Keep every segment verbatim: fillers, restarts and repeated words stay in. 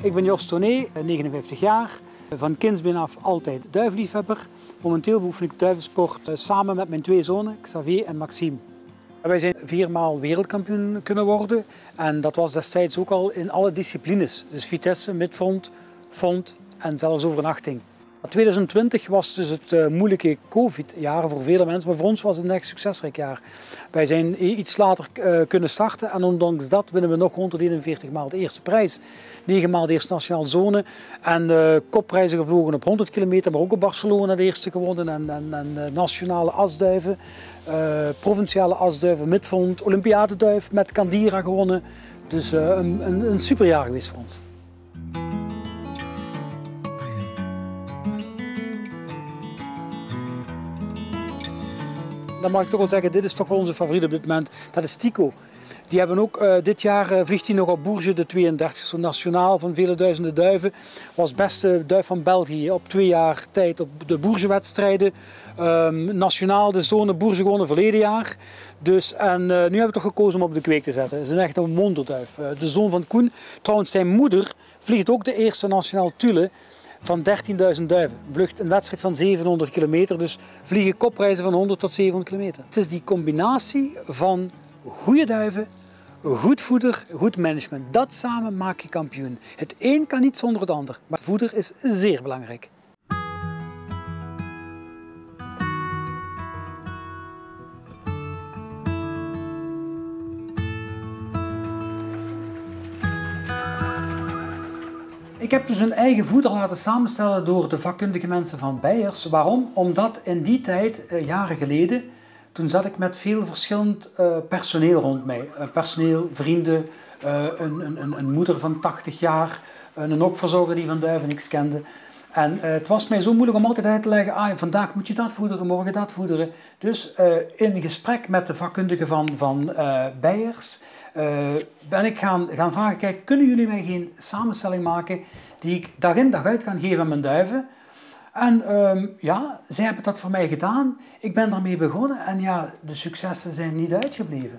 Ik ben Jos Tonné, negenenvijftig jaar. Van kindsbeen af altijd duivenliefhebber. Momenteel beoefen ik duivensport samen met mijn twee zonen, Xavier en Maxime. Wij zijn viermaal wereldkampioen kunnen worden en dat was destijds ook al in alle disciplines. Dus vitesse, midfront, font en zelfs overnachting. tweeduizend twintig was dus het uh, moeilijke COVID-jaar voor vele mensen, maar voor ons was het een echt succesrijk jaar. Wij zijn iets later uh, kunnen starten en ondanks dat winnen we nog honderdeenenveertig maal de eerste prijs. negen maal de eerste nationale zone en uh, kopprijzen gevlogen op honderd kilometer, maar ook op Barcelona de eerste gewonnen en, en, en uh, nationale asduiven, uh, provinciale asduiven, midfront, Olympiadeduif met Candira gewonnen. Dus uh, een, een, een superjaar geweest voor ons. Dan mag ik toch wel zeggen, dit is toch wel onze favoriet op dit moment. Dat is Tico. Die hebben ook, uh, dit jaar uh, vliegt hij nog op Bourges de tweeëndertig, zo nationaal van vele duizenden duiven. Was beste duif van België op twee jaar tijd op de Bourges-wedstrijden. Um, nationaal de zone Bourges gewonnen verleden jaar. Dus, en uh, nu hebben we toch gekozen om op de kweek te zetten. Het is een echt een wonderduif. Uh, de zoon van Koen, trouwens zijn moeder, vliegt ook de eerste nationaal Thule van dertienduizend duiven. Vlucht een wedstrijd van zevenhonderd kilometer, dus vliegen kopprijzen van honderd tot zevenhonderd kilometer. Het is die combinatie van goede duiven, goed voeder, goed management. Dat samen maak je kampioen. Het een kan niet zonder het ander, maar voeder is zeer belangrijk. Ik heb dus een eigen voeder laten samenstellen door de vakkundige mensen van Beyers. Waarom? Omdat in die tijd, jaren geleden, toen zat ik met veel verschillend uh, personeel rond mij. Uh, personeel, vrienden, uh, een, een, een moeder van tachtig jaar, een okverzorger die van duiven niks kende. En uh, het was mij zo moeilijk om altijd uit te leggen, ah, vandaag moet je dat voederen, morgen dat voederen. Dus uh, in gesprek met de vakkundigen van, van uh, Beyers uh, ben ik gaan, gaan vragen, kijk, kunnen jullie mij geen samenstelling maken die ik dag in dag uit kan geven aan mijn duiven? En um, ja, zij hebben dat voor mij gedaan. Ik ben daarmee begonnen en ja, de successen zijn niet uitgebleven.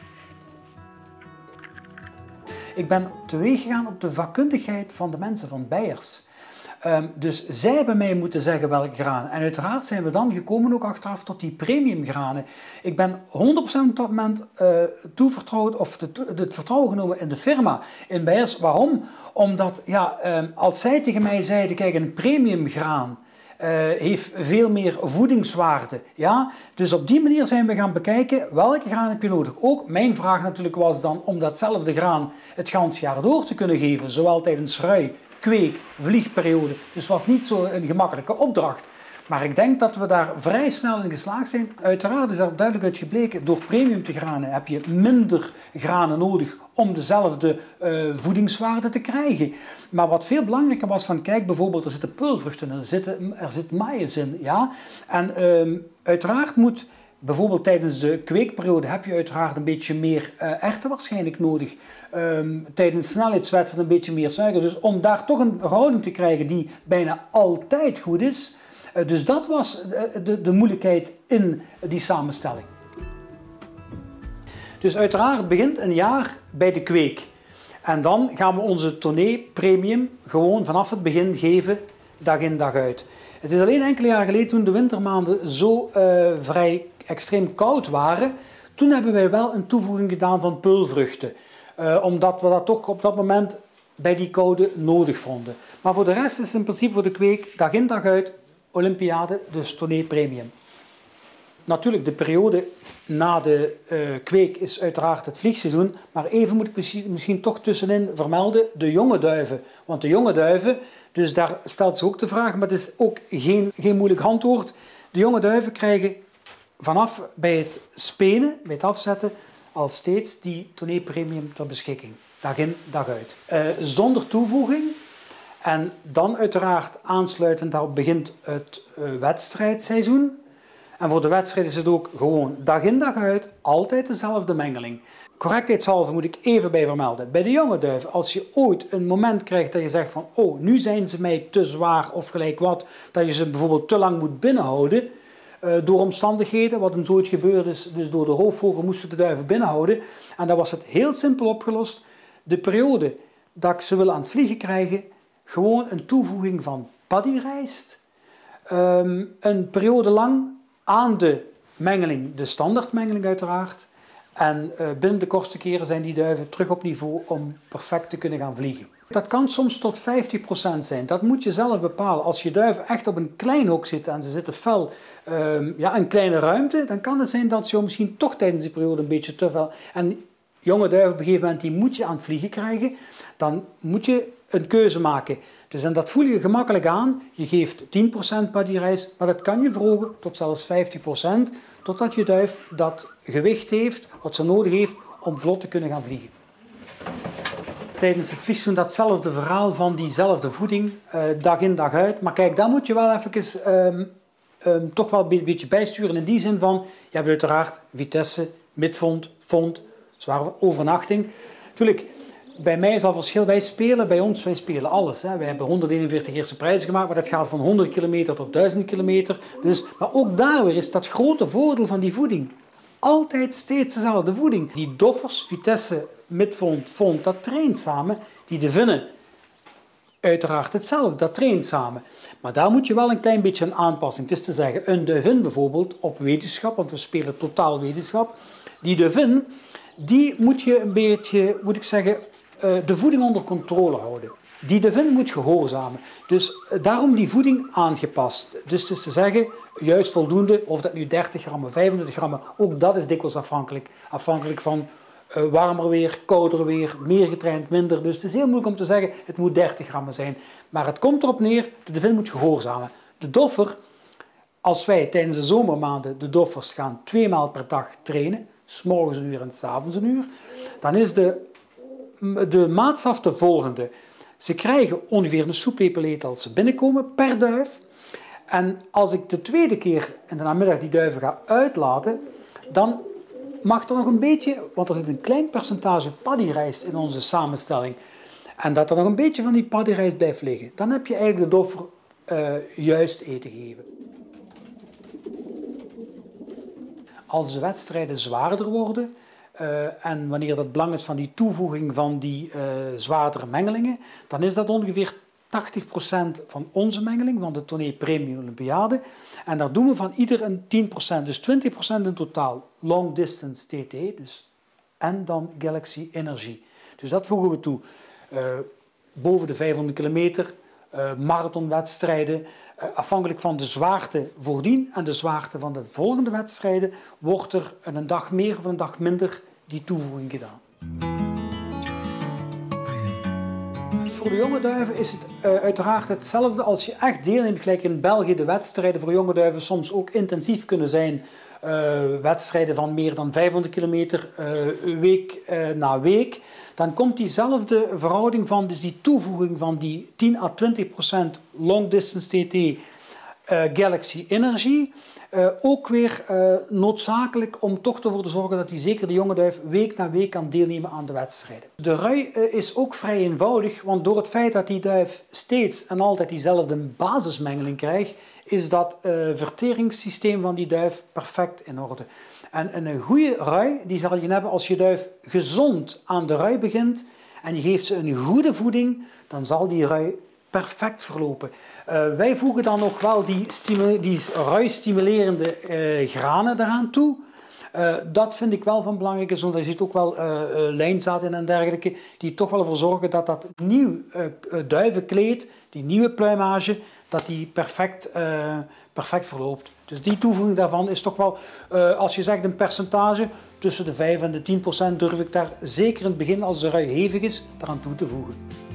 Ik ben teweeg gegaan op de vakkundigheid van de mensen van Beyers. Um, dus zij hebben mij moeten zeggen welke granen. En uiteraard zijn we dan gekomen ook achteraf tot die premium granen. Ik ben honderd procent op dat moment uh, toevertrouwd of de, de, het vertrouwen genomen in de firma, in Beyers. Waarom? Omdat ja, um, als zij tegen mij zeiden, kijk, een premium graan Uh, heeft veel meer voedingswaarde. Ja? Dus op die manier zijn we gaan bekijken welke graan heb je nodig. Ook mijn vraag natuurlijk was dan om datzelfde graan het ganse jaar door te kunnen geven. Zowel tijdens rui, kweek, vliegperiode. Dus het was niet zo een gemakkelijke opdracht. Maar ik denk dat we daar vrij snel in geslaagd zijn. Uiteraard is daar duidelijk uit gebleken, door premium te granen heb je minder granen nodig om dezelfde uh, voedingswaarde te krijgen. Maar wat veel belangrijker was van, kijk bijvoorbeeld, er zitten peulvruchten in, er zit, er zit maïs in. Ja? En uh, uiteraard moet, bijvoorbeeld tijdens de kweekperiode heb je uiteraard een beetje meer uh, erwten waarschijnlijk nodig. Um, tijdens snelheidswedstrijden een beetje meer suiker. Dus om daar toch een verhouding te krijgen die bijna altijd goed is. Uh, dus dat was de, de, de moeilijkheid in die samenstelling. Dus uiteraard begint een jaar bij de kweek. En dan gaan we onze Tonné Premium gewoon vanaf het begin geven, dag in dag uit. Het is alleen enkele jaren geleden, toen de wintermaanden zo uh, vrij extreem koud waren, toen hebben wij wel een toevoeging gedaan van peulvruchten. Uh, omdat we dat toch op dat moment bij die koude nodig vonden. Maar voor de rest is het in principe voor de kweek, dag in dag uit, Olympiade, dus Tonné Premium. Natuurlijk, de periode na de uh, kweek is uiteraard het vliegseizoen, maar even moet ik misschien, misschien toch tussenin vermelden de jonge duiven. Want de jonge duiven, dus daar stelt zich ook de vraag, maar het is ook geen, geen moeilijk antwoord. De jonge duiven krijgen vanaf bij het spenen, bij het afzetten, al steeds die Tonné Premium ter beschikking. Dag in, dag uit. Uh, zonder toevoeging. En dan uiteraard aansluitend daarop begint het uh, wedstrijdseizoen. En voor de wedstrijd is het ook gewoon dag in dag uit altijd dezelfde mengeling. Correctheidshalve moet ik even bij vermelden. Bij de jonge duiven, als je ooit een moment krijgt dat je zegt van oh, nu zijn ze mij te zwaar of gelijk wat, dat je ze bijvoorbeeld te lang moet binnenhouden uh, door omstandigheden, wat hem ooit gebeurd is, dus door de roofvogel moesten de duiven binnenhouden. En dan was het heel simpel opgelost. De periode dat ik ze wil aan het vliegen krijgen, gewoon een toevoeging van paddyrijst. Um, een periode lang aan de mengeling, de standaardmengeling uiteraard. En uh, binnen de kortste keren zijn die duiven terug op niveau om perfect te kunnen gaan vliegen. Dat kan soms tot vijftig procent zijn. Dat moet je zelf bepalen. Als je duiven echt op een klein hok zitten en ze zitten fel uh, ja, in kleine ruimte, dan kan het zijn dat ze misschien toch tijdens die periode een beetje te veel... En jonge duiven op een gegeven moment die moet je aan het vliegen krijgen. Dan moet je een keuze maken. Dus en dat voel je gemakkelijk aan. Je geeft tien procent paddyrijst, maar dat kan je verhogen tot zelfs vijftig procent, totdat je duif dat gewicht heeft wat ze nodig heeft om vlot te kunnen gaan vliegen. Tijdens het vliegen datzelfde verhaal van diezelfde voeding, uh, dag in dag uit. Maar kijk, daar moet je wel even um, um, toch wel een beetje bijsturen in die zin van, je hebt uiteraard vitesse, midfond, fond, zware overnachting. Natuurlijk, bij mij is al verschil. Wij spelen, bij ons, wij spelen alles. Hè. Wij hebben honderdeenenveertig eerste prijzen gemaakt, maar dat gaat van honderd kilometer tot duizend kilometer. Dus, maar ook daar weer is dat grote voordeel van die voeding. Altijd steeds dezelfde voeding. Die doffers, vitesse, midfond, fond, dat traint samen. Die de vinnen, uiteraard hetzelfde, dat traint samen. Maar daar moet je wel een klein beetje een aanpassing. Het is te zeggen, een duivin bijvoorbeeld op wetenschap, want we spelen totaal wetenschap. Die duivin, die moet je een beetje, moet ik zeggen, de voeding onder controle houden. Die duivin moet gehoorzamen. Dus daarom die voeding aangepast. Dus het is te zeggen, juist voldoende, of dat nu dertig gram, vijfentwintig gram, ook dat is dikwijls afhankelijk. Afhankelijk van uh, warmer weer, kouder weer, meer getraind, minder. Dus het is heel moeilijk om te zeggen, het moet dertig gram zijn. Maar het komt erop neer, de duivin moet gehoorzamen. De doffer, als wij tijdens de zomermaanden de doffers gaan twee maal per dag trainen, 's morgens een uur en 's avonds een uur, dan is de De maatstaf de volgende. Ze krijgen ongeveer een soeplepel als ze binnenkomen per duif. En als ik de tweede keer in de namiddag die duiven ga uitlaten, dan mag er nog een beetje, want er zit een klein percentage paddyrijst in onze samenstelling, en dat er nog een beetje van die paddyrijst blijft liggen, dan heb je eigenlijk de doffer uh, juist eten gegeven. Als de wedstrijden zwaarder worden, Uh, en wanneer dat belang is van die toevoeging van die uh, zwaardere mengelingen, dan is dat ongeveer tachtig procent van onze mengeling, van de Tournee Premium Olympiade. En daar doen we van ieder een tien procent, dus twintig procent in totaal. Long Distance T T, dus, en dan Galaxy Energy. Dus dat voegen we toe. Uh, boven de vijfhonderd kilometer, uh, marathonwedstrijden. Uh, afhankelijk van de zwaarte voordien en de zwaarte van de volgende wedstrijden wordt er een dag meer of een dag minder die toevoeging gedaan. Voor de jonge duiven is het uh, uiteraard hetzelfde als je echt deelneemt, gelijk in België de wedstrijden voor jonge duiven soms ook intensief kunnen zijn. Uh, wedstrijden van meer dan vijfhonderd kilometer uh, week uh, na week, dan komt diezelfde verhouding van, dus die toevoeging van die tien à twintig procent long distance T T uh, Galaxy Energy uh, ook weer uh, noodzakelijk om toch ervoor te zorgen dat die zeker de jonge duif week na week kan deelnemen aan de wedstrijden. De rui uh, is ook vrij eenvoudig, want door het feit dat die duif steeds en altijd diezelfde basismengeling krijgt, is dat uh, verteringssysteem van die duif perfect in orde. En een goede rui die zal je hebben als je duif gezond aan de rui begint en je geeft ze een goede voeding, dan zal die rui perfect verlopen. Uh, wij voegen dan nog wel die, die rui-stimulerende uh, granen eraan toe. Uh, dat vind ik wel van belangrijk, want er zit ook wel uh, uh, lijnzaad in en dergelijke, die toch wel ervoor zorgen dat dat nieuw uh, duivenkleed, die nieuwe pluimage, dat die perfect, uh, perfect verloopt. Dus die toevoeging daarvan is toch wel, uh, als je zegt een percentage, tussen de vijf en de tien procent durf ik daar zeker in het begin, als de rui hevig is, daaraan toe te voegen.